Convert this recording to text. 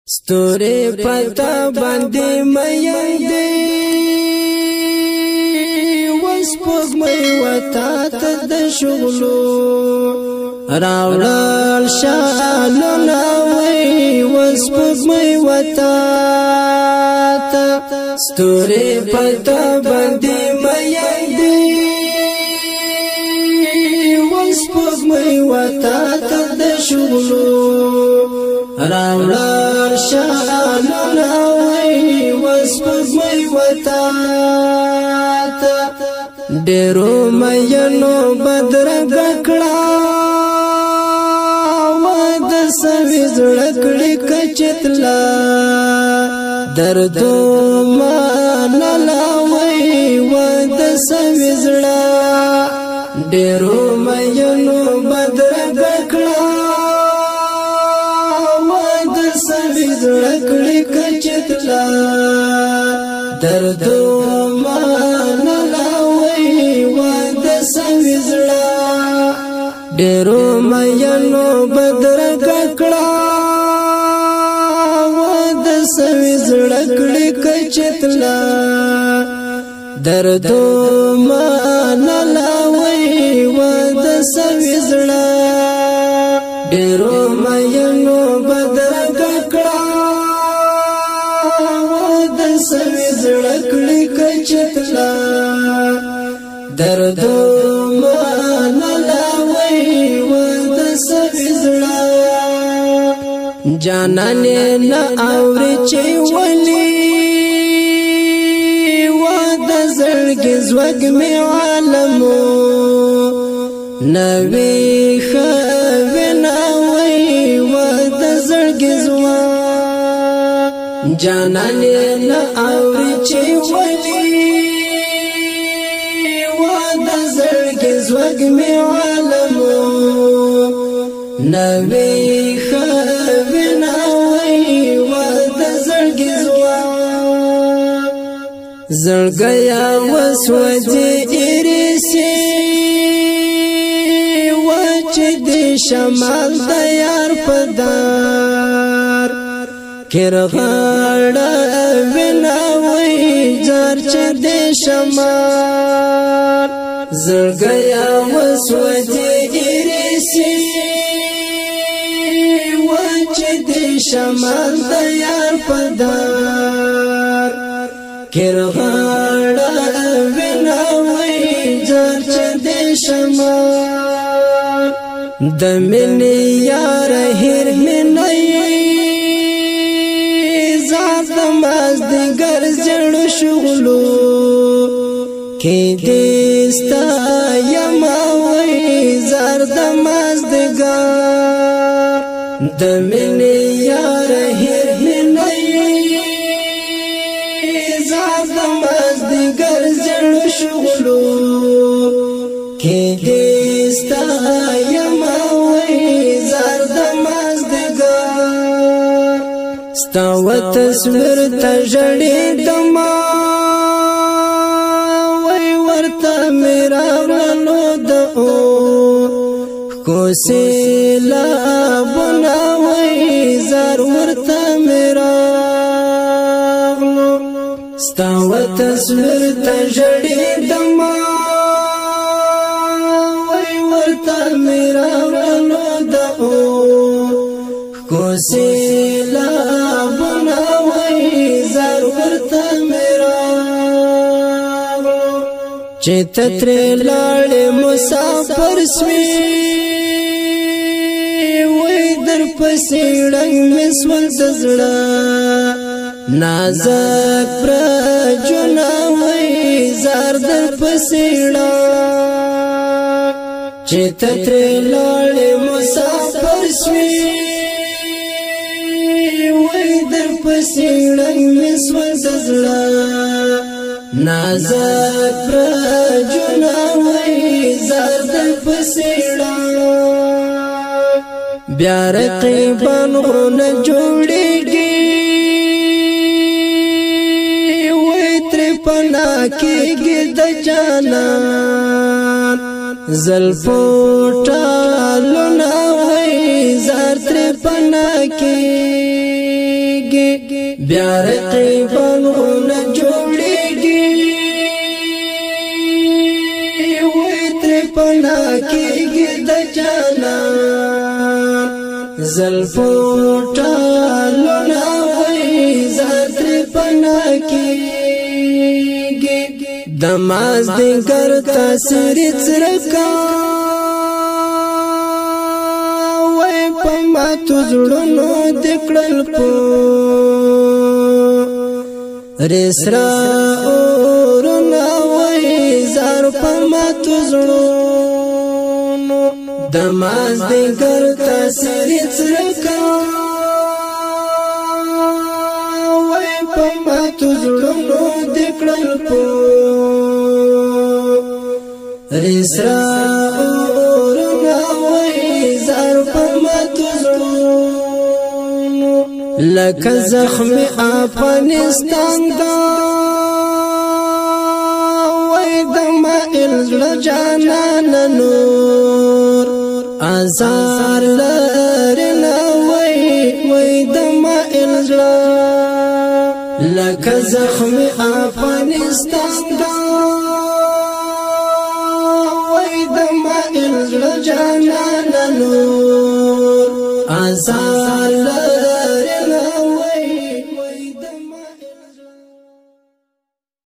ستوري پتا باندې مې دی وسپوږ مې وتا ته د شغلو راوړل شالو نوې وسپوږ مې وتا ته ستوري پتا باندې مې دی وسپوږ مې وتا ته د شغلو راوړل شالو نوې وسپوږ مې وتا ته ډېرو مېنو بدرګ کړه و د سوي زړه کړي کچتلا دردو مانلاوي و د سوي زړه ډېرو مېنو بدرګ کړه و د سوي زړه کړي کچتلا دردو ډېرو مېنو بدرګ کړه و د سوي زړه کړي کچتلا دردو مانلاوي و د سوي زړه ډېرو مېنو بدرګ کړه و د سوي زړه کړي کچتلا دردو جانانه نه اوري چې ولي و د زړګي زوګ می عالمو نوي خوینا وي و د زړګي زوا جانانه نه اوري چې ولي و د زړګي زوګ می عالمو نوي زړګیا وسوځي ارسي وچ دې شمال د یار پدار کرغړ ویناوي زر چ دې شمال زړګیا وسوځي ارسي وچ دې شمال د یار پدار کرغړ ویناوي زر چ دې شمال د منی یار هر منی زاد ماز دګر جړ شغلو کې دستا یماوي زر د ماز دګر د منی یار هر منی شغلو کې دستا یماوي زر د مازدګر ستا و تصویر ته جړې دما وای ورته میرا ورنو د او کو سیلا بناوي زر ورته میرا ستا و تصویر ته جړې دما وای ورته میرا ورنو د او کو سیلا بناوي زر ورته میرا چې تتر لاړ مسافر سوي وای در پسې ډنګ مسول زړه نازک پر جنوي زار در پسېړه چې تتر لاړ مسافر سوي وای در پسېړه مسول زړه نازک پر جنوي زار در پسېړه بیا رقیبان غرونه جوړېږي پنا کېږي د جانان زلفو ټالو نه وای زار تر پنا کېږي بیا رقیبانونه جوړیږي وای تر پنا کېږي د جانان زلفو ټالونه وای زتر پنا کېږي د مازدیګر تاثیر څرګا وای په ماتو زړونو د کړل په رسرا اورنا وای زار په ماتو زړونو د مازدیګر تاثیر څرګا وای په ماتو زړونو د کړل په رسرا اورنا وای زار په ماتو زړونو لکه زخم افغانستان دا وای د مائل زړه جانان نور ازار لرنا وای د مائل زړه لکه زخم افغانستان دا جانان نور ازار